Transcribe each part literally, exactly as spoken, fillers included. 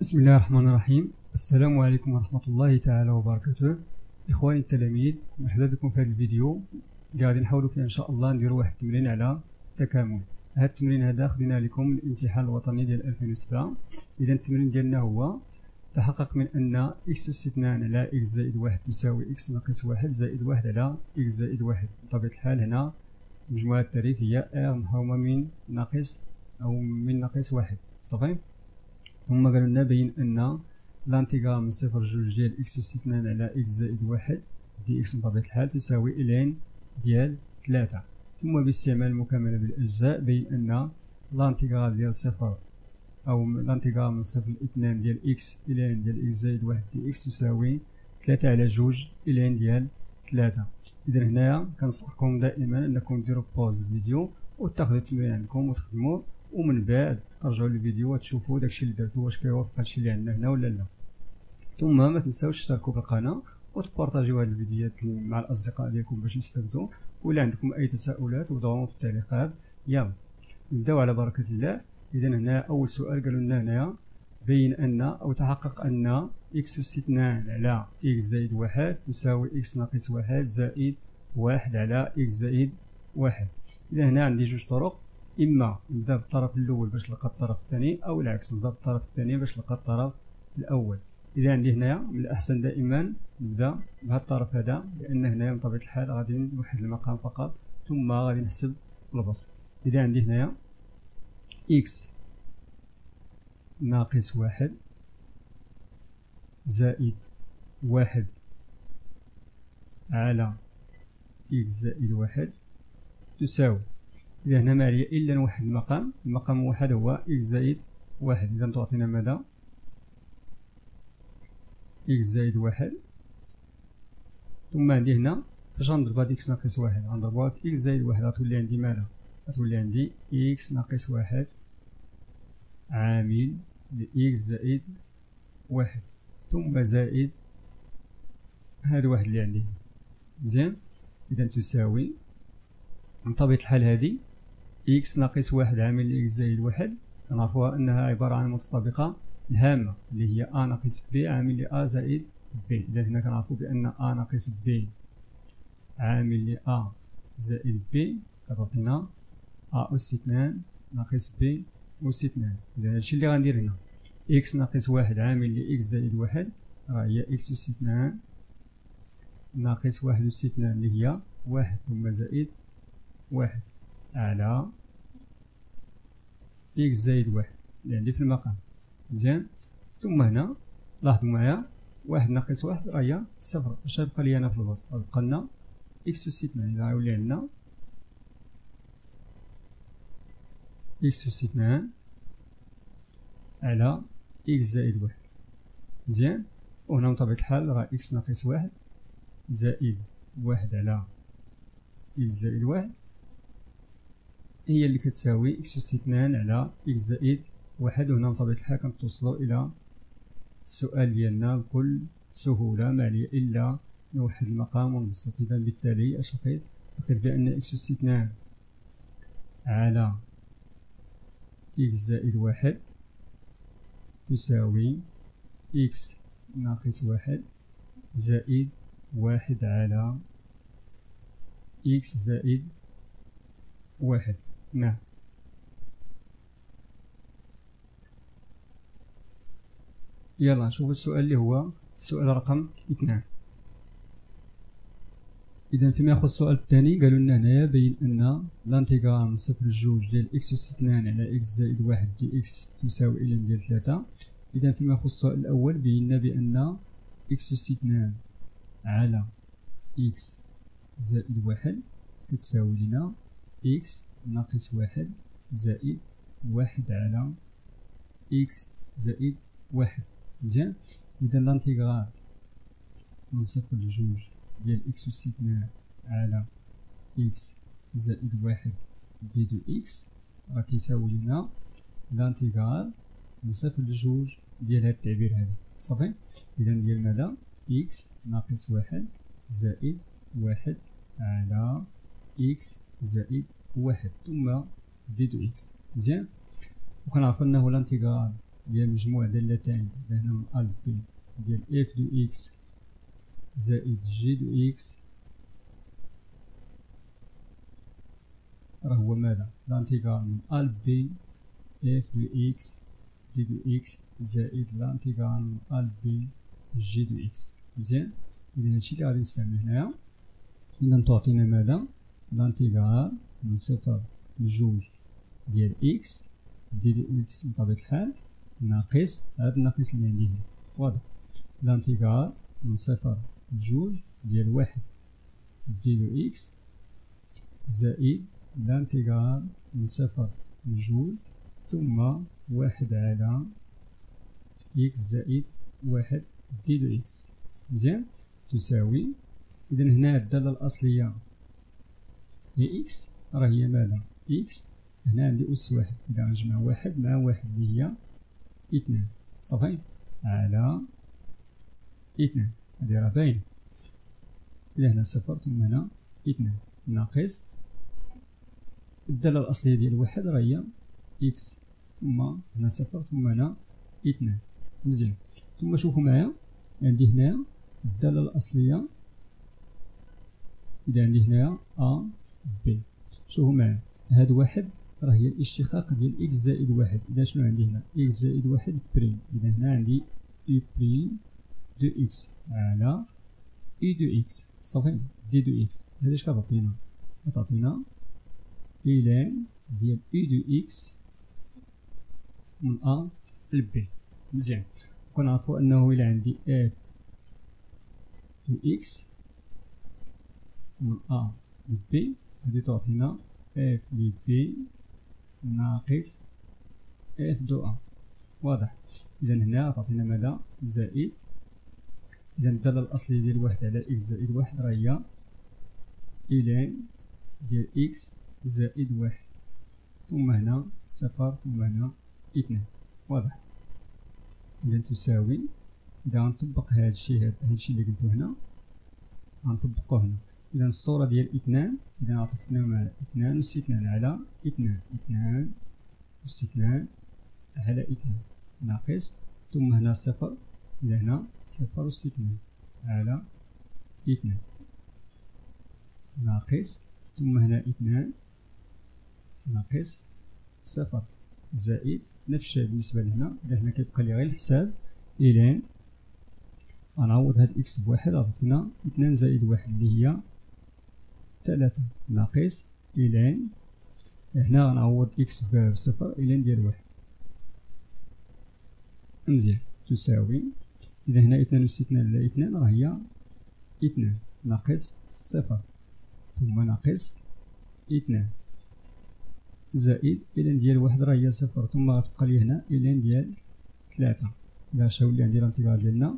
بسم الله الرحمن الرحيم. السلام عليكم ورحمة الله تعالى وبركاته. إخواني التلاميذ، مرحبا بكم في هذا الفيديو اللي غادي نحاولوا فيه إن شاء الله نديروا واحد التمرين على التكامل. هذا التمرين هذا خدينا لكم الامتحان الوطني ديال ألفين وسبعة. إذا التمرين ديالنا هو تحقق من أن إكس أس اثنان على إكس زائد واحد تساوي إكس ناقص واحد زائد واحد على إكس زائد واحد. بطبيعة الحال هنا مجموعة التعريف هي R محرومة من ناقص أو من ناقص واحد، صافي. ثم قالوا لنا بين أن الانتجرال من صفر جوج ديال إكس أس اثنان على إكس زائد واحد دي إكس بطبيعة الحال تساوي إلين ديال ثلاثة. ثم باستعمال المكاملة بالأجزاء بين أن الانتجرال ديال صفر أو الانتجرال من صفر لاثنان ديال إكس إلين ديال إكس زائد واحد دي إكس تساوي ثلاثة على جوج إلين ديال ثلاثة. إذا هنايا كنصحكم دائما أنكم ديروا بوز الفيديو وتاخذوا التمرين عندكم وتخدموه، ومن بعد ترجعوا للفيديو وتشوفوا داكشي اللي درتو واش كيوافق هادشي اللي عندنا هنا ولا لا. ثم ما تنساوش تشتركوا بالقناه وتبارطاجيو هاد الفيديوهات مع الاصدقاء ديالكم باش يستافدوا، ولا عندكم اي تساؤلات وضعوهم في التعليقات. يلا نبداو على بركه الله. اذا هنا اول سؤال قالوا لنا هنايا بين ان او تحقق ان إكس أس اثنان على إكس زائد واحد تساوي إكس ناقص واحد زائد واحد على إكس زائد واحد. إذا هنا عندي جوج طرق، إما نبدا بالطرف الأول باش نلقى الطرف الثاني، أو العكس نبدا بالطرف الثاني باش نلقى الطرف الأول. إذا عندي هنايا من الأحسن دائما نبدا بهذا الطرف هذا، لأن هنايا بطبيعة الحال غادي نوحد المقام فقط ثم غادي نحسب البسط. إذا عندي هنايا إكس ناقص واحد زائد واحد على إكس زائد واحد تساوي، إذا هنا ما عليا إلا نوحد المقام، المقام الموحد هو إكس زائد واحد. إذا تعطينا ماذا؟ إكس زائد واحد. ثم عندي هنا فاش غنضرب هاد إكس ناقص واحد غنضربوها في إكس زائد واحد، غتولي عندي ماذا؟ غتولي عندي إكس ناقص واحد عامل لإكس زائد واحد ثم زائد هاد واحد اللي عندي، مزيان. إذا تساوي بطبيعة الحال هادي إكس ناقص واحد عامل لإكس زائد واحد كنعرفوها أنها عبارة عن المتطابقة الهامة اللي هي أ ناقص بي عامل لأ زائد بي. إذا هنا كنعرفو بأن أ ناقص بي عامل لأ زائد بي كتعطينا أ أس اثنان ناقص بي أس اثنان. إذا هادشي اللي غندير هنا إكس ناقص واحد عامل لإكس زائد واحد راه هي إكس أس اثنان ناقص واحد أس اثنان اللي هي واحد ثم زائد واحد على إكس زائد واحد اللي عندي في المقام، مزيان. ثم هنا لاحظوا معايا واحد ناقص واحد راه هي صفر. اش غيبقى لي أنا في الوسط؟ غيبقى لنا إكس أس اثنان. إذا غيولي عندنا إكس أس اثنان على إكس زائد واحد، مزيان. وهنا بطبيعة الحال راه إكس ناقص واحد زائد واحد على إكس زائد واحد هي اللي كتساوي إكس أس اثنان على إكس زائد واحد. وهنا بطبيعة الحال كنتوصلو إلى السؤال ديالنا بكل سهولة، ما عليه إلا نوحد المقام ونبسط. إذا بالتالي اش لقيت؟ لقيت بأن إكس أس اثنان على إكس زائد واحد تساوي إكس ناقص واحد زائد واحد على إكس زائد واحد. نعم. يلا نشوف السؤال اللي هو السؤال رقم اثنان. إذا فيما يخص السؤال الثاني قالوا لنا هنايا بين أن الانتجرال من صفر لجوج ديال إكس أس اثنان على إكس زائد واحد دي إكس تساوي إلين ديال ثلاثة. إذا فيما يخص السؤال الأول بينا بأن إكس أس اثنان على إكس زائد واحد كتساوي لنا إكس ناقص واحد زائد واحد على إكس زائد واحد، مزيان. إذا الانتجرال من صفر لجوج ديال إكس أس اثنان على إكس زائد واحد دي دو إكس راه كيساوي لنا الانتجرال من صفر لجوج ديال هاد التعبير هذا، صافي. إذا ديال ماذا؟ إكس ناقص واحد زائد واحد على إكس زائد واحد ثم دي دو إكس، مزيان. وكنعرفو أنه الانتجرال ديال مجموع دالتين هنا من أ ل بي ديال اف دو اكس زائد جي دو اكس راه هو ماذا؟ لانتيغال من أ ل بي اف دو اكس دي دو اكس زائد لانتيغال من أ ل بي جي دو اكس. مزيان، إذا هادشي لي غادي نستعمل هنايا. إذا تعطينا ماذا؟ لانتيغال من صفر لجوج ديال اكس دي دو اكس بطبيعة الحال ناقص هاد الناقص اللي عندي هنا. واضح؟ لانتيغال من صفر لجوج ديال واحد دي دو اكس زائد لانتيغال من صفر لجوج ثم واحد على اكس زائد واحد دي دو اكس. مزيان، تساوي. إذا هنا الدالة الأصلية هي اكس راه هي ماذا؟ اكس. هنا عندي أس واحد، إذا غنجمع واحد مع واحد اللي هي اثنان صافي على اثنان، هادي راه باينة. إذا هنا صفر ثم هنا اثنان ناقص الدالة الأصلية ديال واحد راه هي اكس ثم هنا صفر ثم هنا اثنان. مزيان، ثم شوفوا معايا عندي هنايا الدالة الأصلية. إذا عندي هنايا أ بي، شوفوا معايا هاد واحد راه هي الاشتقاق ديال اكس زائد واحد. إذا شنو عندي هنا؟ اكس زائد واحد بريم. إذا هنا عندي اي بريم دو اكس على اي دو اكس صافي دي دو اكس. هذا اش كتعطينا؟ كتعطينا إلان ديال اي دو اكس من أ ل بي. مزيان، كنعرفو أنه إلا عندي اف دو اكس من أ ل بي هادي تعطينا اف ل بي ناقص اف دو أ. واضح؟ إذا هنا تعطينا ماذا؟ زائد. إذا الدالة الأصلية ديال واحد على إكس زائد واحد راه هي إلان ديال إكس زائد واحد ثم هنا صفر ثم هنا اثنان. واضح؟ إذا تساوي. إذا غنطبق هادشي هادشي اللي قلتو هنا غنطبقو هنا. إذا الصورة ديال اثنان إذا عطاتنا مع اثنان أس اثنان على اثنان اثنان أس اثنان على اثنان ناقص ثم هنا صفر. إذا هنا صفر أس اثنان على اثنان ناقص ثم هنا اثنان ناقص صفر زائد نفس الشيء بالنسبة لهنا. إذا هنا كيبقى لي غير الحساب. إلان غنعوض هاد إكس بواحد عطينا اثنان زائد واحد اللي هي ثلاثة ناقص إلان هنا غنعوض إكس بصفر إلان ديال واحد. مزيان، تساوي. إذا هنا اثنان أس اثنان على اثنان راه هي اثنان ناقص صفر ثم ناقص اثنان زائد إلان ديال واحد راه هي صفر ثم غتبقى لي هنا إلان ديال ثلاثة. إذا شاو اللي عندي الانتيغرال ديالنا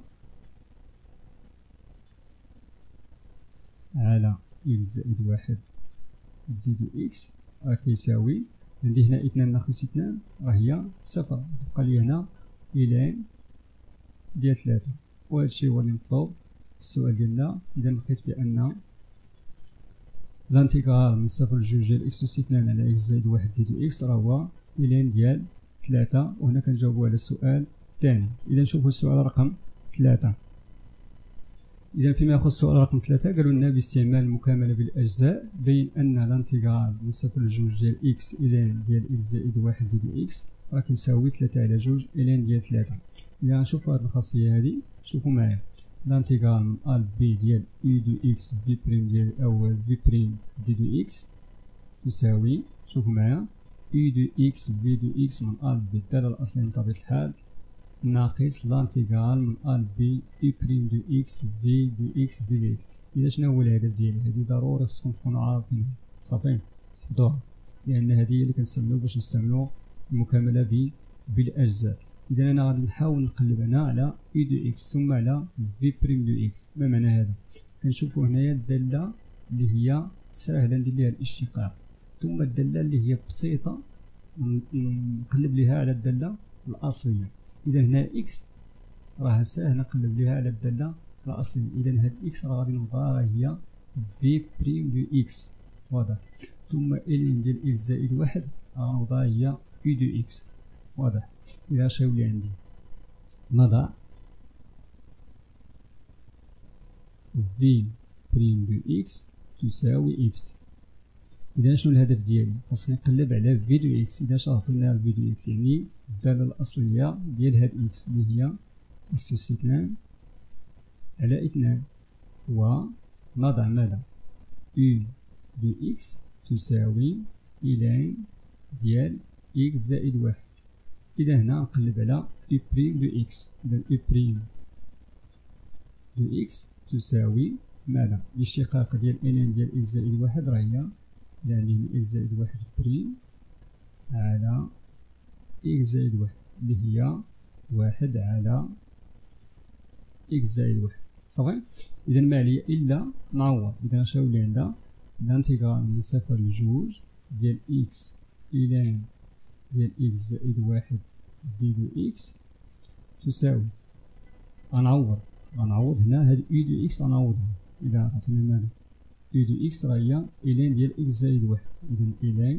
على إكس زائد واحد دي دو إكس راه كيساوي عندي هنا اثنان ناقص اثنان راه هي صفر تبقى لي هنا إلان ديال ثلاثة. وهادشي هو اللي مطلوب في السؤال ديالنا. إذا لقيت بأن الانتيغرال من صفر لجوج ديال إكس أس اثنان على إكس زائد واحد دي دو إكس راه هو إلان ديال ثلاثة. وهنا كنجاوبو على السؤال الثاني. إذا نشوفو السؤال رقم ثلاثة. إذا فيما يخص السؤال رقم ثلاثة قالوا لنا باستعمال المكاملة بالأجزاء بين أن الانتيغرال من صفر لجوج ديال إكس إلان ديال إكس زائد واحد دي دو إكس راه كيساوي ثلاثة على جوج إلان ديال ثلاثة. إذا غنشوفو هاد الخاصية هادي شوفو معايا الانتيغرال من أ ل بي ديال إي دو إكس في بريم ديال أول في بريم دي دو إكس تساوي شوفو معايا إي دو إكس في دو إكس من أ ل بي الدالة الأصلية بطبيعة الحال ناقص لانتيغرال من أ ل بي إي بريم دو إكس في دو إكس دي دو إكس. إذا شنو هو الهدف ديالي؟ هادي ضروري خصكم تكونوا عارفينها صافي حفظوها لأن هادي هي اللي كنستعملو باش نستعملو المكاملة ب بالأجزاء. إذا أنا غادي نحاول نقلب هنا على إي دو إكس ثم على في بريم دو إكس. ما معنى هذا؟ كنشوفو هنايا الدالة اللي هي ساهلة ندير ليها الاشتقاق ثم الدالة اللي هي بسيطة نقلب ليها على الدالة الأصلية. إذا هنا إكس راه ساهل نقلب ليها على الدالة الأصلية. إذا هاد إكس راه غادي نوضعها راه هي في بريم دو إكس. واضح؟ ثم إلين ديال إكس زائد واحد راه نوضعها هي إي دو إكس. واضح. إذا شاو لي عندي نضع في بريم دو إكس تساوي إكس. إذا شنو الهدف ديالي؟ خاصني نقلب على في دو إكس. إذا شرحتلنا الفي دو إكس يعني الدالة الأصلية ديال هاد إكس اللي هي إكس أس اثنان على اثنان، ونضع ماذا؟ أو دو إكس تساوي إلان ديال إكس زائد واحد. إذا هنا نقلب على أو بريم دو إكس. إذا أو بريم دو إكس تساوي ماذا؟ الاشتقاق ديال إلان ديال إكس زائد واحد راه هي إذا عندي هنا إكس زائد واحد بريم على إكس زائد واحد اللي هي واحد على إكس زائد واحد. صافي. إذا ما عليا إلا نعوض. إذا شاو لي عندها الانتيغرال من صفر لجوج ديال إكس إلان ديال إكس زائد واحد دي دو إكس تساوي، غنعوض غنعوض هنا هاد أو دو إكس غنعوضها. إذا عطاتنا ماذا؟ أو دو إكس راه هي إلان ديال إكس زائد واحد. إذا إلان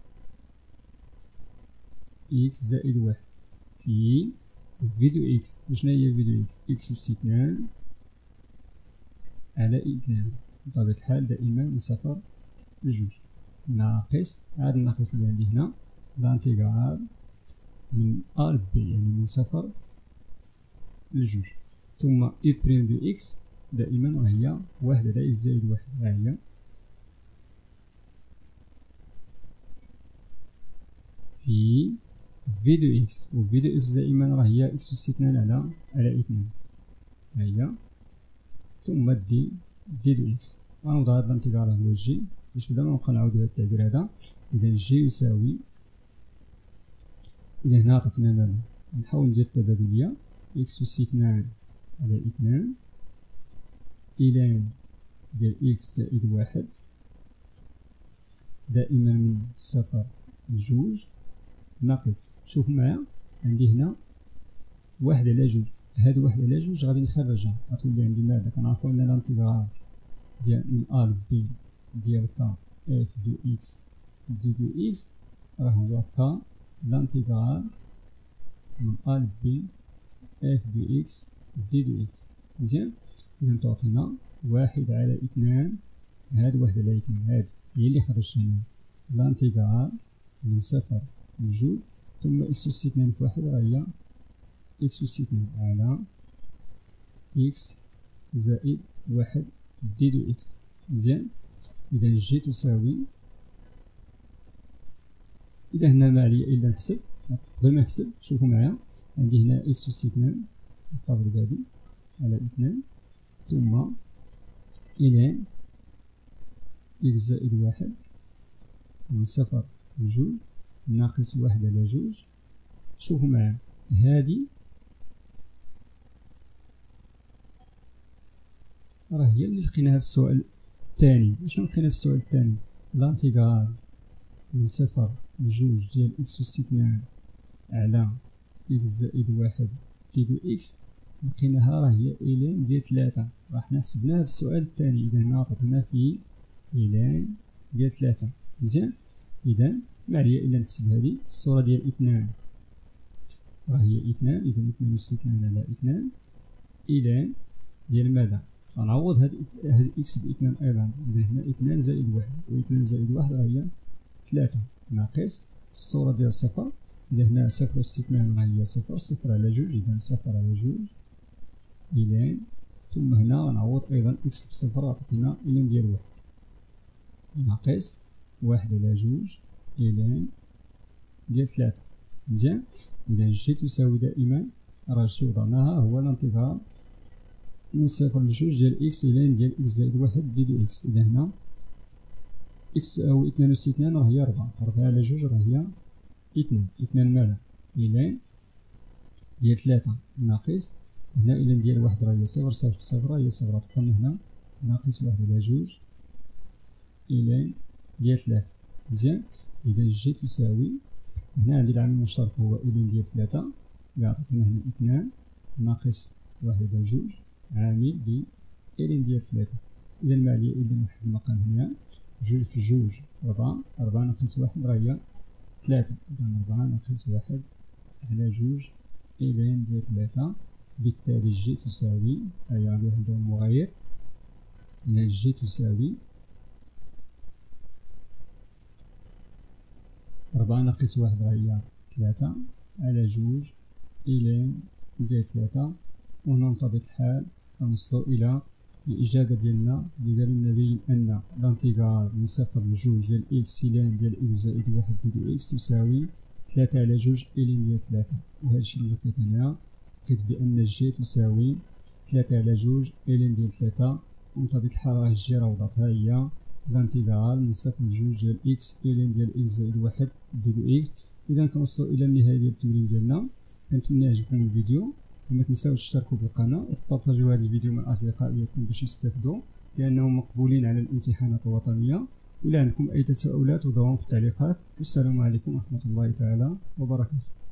إكس زائد واحد في في دو إكس. وشنا هي في دو إكس؟ إكس أس اثنان على اثنان بطبيعة الحال دائما من صفر لجوج ناقص هاد الناقص اللي عندي هنا الانتيغرال من أ ل بي يعني من صفر لجوج، ثم أو بريم دو إكس دائما راه هي واحد على إكس زائد واحد. ها هي في في دو إكس، و في دو إكس دائما راه هي إكس أس اثنان على على اثنان. ها هي ثم دي دي دو إكس. غنوضع هاد الانتيغرال هو جي باش بلا ما نبقى نعاودو هاد التعبير هذا. إذا جي يساوي، إذا هنا عطاتنا ماذا؟ نحاول ندير التبادلية إكس أس اثنان على اثنان إلان ديال إكس زائد واحد دائما من صفر لجوج ناقص. شوف معايا عندي هنا واحد على جوج، هاد واحد على جوج غادي نخرجها غتولي عندي ماذا؟ كنعرفو أن الانتيغرال ديال من أ ل بي ديال ك اف دو إكس دي دو إكس راه هو ك الانتيغرال من أ ل بي اف دو إكس دي دو إكس. مزيان. إذا تعطينا واحد على اثنان، هاد واحد على اثنان هادي هي اللي خرجت هنا الانتيغرال من صفر لجوج ثم إكس أس اثنان في واحد راه هي إكس أس اثنان على إكس زائد واحد دي دو إكس. مزيان. إذا جي تساوي، إذا هنا ما عليا إلا نحسب. قبل ما نحسب شوفو معايا عندي هنا إكس أس اثنان نقابل بهادي على اثنان ثم إلان إكس زائد واحد من صفر لجوج ناقص واحد على جوج. شوفو معايا هادي راه هي اللي لقيناها في السؤال الثاني. شنو لقينا في السؤال الثاني؟ الانتيغرال من صفر لجوج ديال إكس أس اثنان على إكس زائد واحد دي دو إكس لقيناها راه هي إلان ديال ثلاثة. راه حنا حسبناها في السؤال الثاني. إذا هنا عطاتنا في إلان ديال ثلاثة. مزيان. إذا ما عليا إلا نحسب هادي الصورة ديال اثنان راه هي اثنان. إذا اثنان أس اثنان على اثنان إلان ديال ماذا؟ غنعوض هاد هاد إكس باثنان أيضا. إذا هنا اثنان زائد واحد، و اثنان زائد واحد راه هي ثلاثة ناقص الصورة ديال صفر. إذا هنا صفر أس اثنان راه هي صفر، صفر على جوج إذا صفر على جوج إلان ثم هنا غنعوض أيضا إكس بصفر عطاتنا إلان ديال واحد ناقص واحد على جوج إلان ديال ثلاثة. مزيان. إذا جي تساوي دائما راه شي وضعناها هو الانتيغرال من صفر لجوج ديال إكس إلان ديال إكس زائد واحد دي دو إكس. إذا هنا إكس أو اثنان أس اثنان راه هي ربعة، ربعة على جوج راه هي اثنان. اثنان ماذا؟ إلان ديال ثلاثة ناقص هنا إلان ديال واحد راه هي صفر، صفر صفر راه هي صفر تبقى لنا هنا ناقص واحد على جوج إلان ديال ثلاثة. مزيان. إذا جي تساوي، هنا عندي العامل المشترك هو إلان ديال ثلاثة اللي عطاتنا هنا اثنان ناقص واحد على جوج عامل ل إلان ديال ثلاثة. إذا ما عليا إلا نوحد المقام هنا جوج في جوج ربعة، ربعة ناقص واحد راه هي ثلاثة. إذا ربعة ناقص واحد على جوج إلين ديال ثلاثة. بالتالي جي تساوي، هيا غادي نديرو المغاير، إذا جي تساوي ربعة ناقص واحد هي ثلاثة على جوج إلين ديال ثلاثة. وننطبق الحال كنوصلو إلى الإجابة ديالنا اللي قالو لنا بين أن الانتيغال من صفر لجوج ديال إكس إلين ديال إكس زائد واحد ديال إكس تساوي ثلاثة على جوج إلين ديال ثلاثة. وهادشي اللي لقيت هنايا، لقيت بأن جي تساوي ثلاثة على جوج إلين ديال ثلاثة. وبطبيعة الحال راه جي راه وضعت ها هي الانتيغال من صفر لجوج ديال إكس إلين ديال إكس زائد واحد ديال إكس. إذا كنوصلو إلى النهاية ديال التمرين ديالنا. كنتمنى يعجبكم الفيديو، وما تنساوش تشتركوا بالقناة وتبارطاجيو هذا الفيديو مع الأصدقاء ديالكم باش يستافدوا، لأنهم مقبولين على الامتحانات الوطنية. وإلا عندكم أي تساؤلات ودوام في التعليقات. والسلام عليكم ورحمة الله تعالى وبركاته.